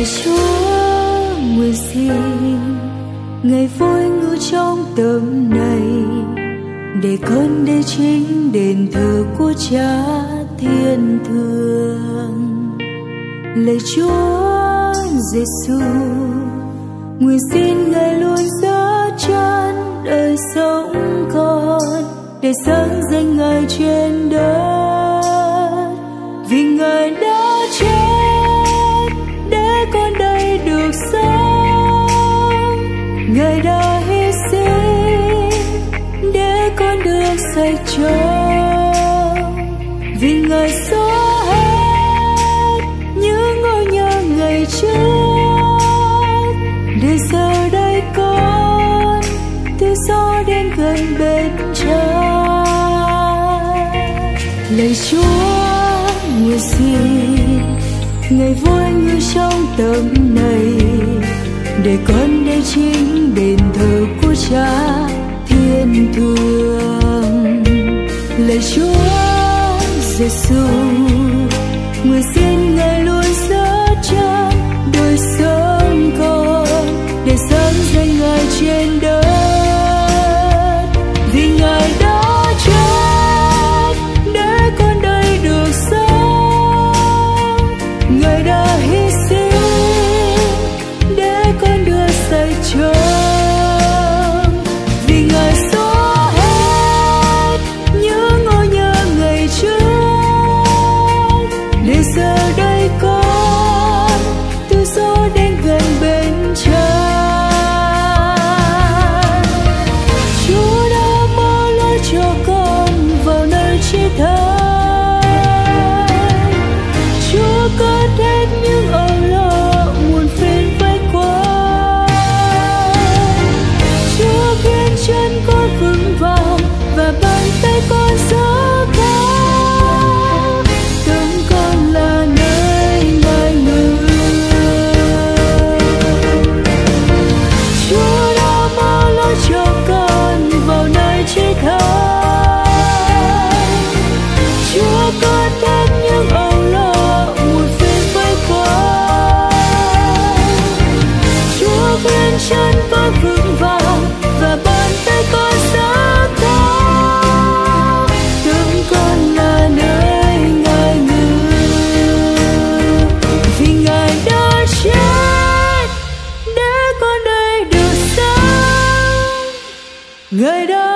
Lạy Chúa nguyện xin ngày vui ngự trong tâm này, để con đây chính đền thờ của Cha thiên thượng. Lạy Chúa Giêsu nguyện xin Ngài luôn dắt chân đời sống con, để sáng danh Ngài trên đất. Vì Ngài đã chết để con đây được sống, Ngài đã hy sinh để con được sạch trọn. Vì Ngài xóa hết những nỗi nhớ ngày trước, để giờ đây con tự do đến gần bên Cha. Lạy Chúa nguyện xin ngày vui ngự trong tâm này, để con đây chính đền thờ của Cha thiên thượng. Lạy Chúa Giêsu nguyện xin Ngài luôn dắt chân đời sống con, để sáng danh Ngài trên đất. Vì Ngài đã chết để con đây được sống, Ngài đã hy sinh để con được sạch trọn. Vì Ngài xóa hết những nỗi nhớ ngày trước, để giờ đây con tự do đến gần bên Cha. Chúa đã mở lối cho con vào nơi chí thánh, Chúa cất hết những âu lo muộn phiền vây quanh, Chúa khiến chân con vững vàng và bàn tay con giơ cao. Tâm con là nơi Ngài ngự, Chúa đã mở lối cho con vào nơi chí thánh, Chúa cất hết những âu lo muộn phiền vây quanh, Chúa khiến chân con vững vàng và bàn tay con giơ cao. Tâm con là nơi Ngài ngự, vì Ngài đã chết để con đây được sống, Ngài đã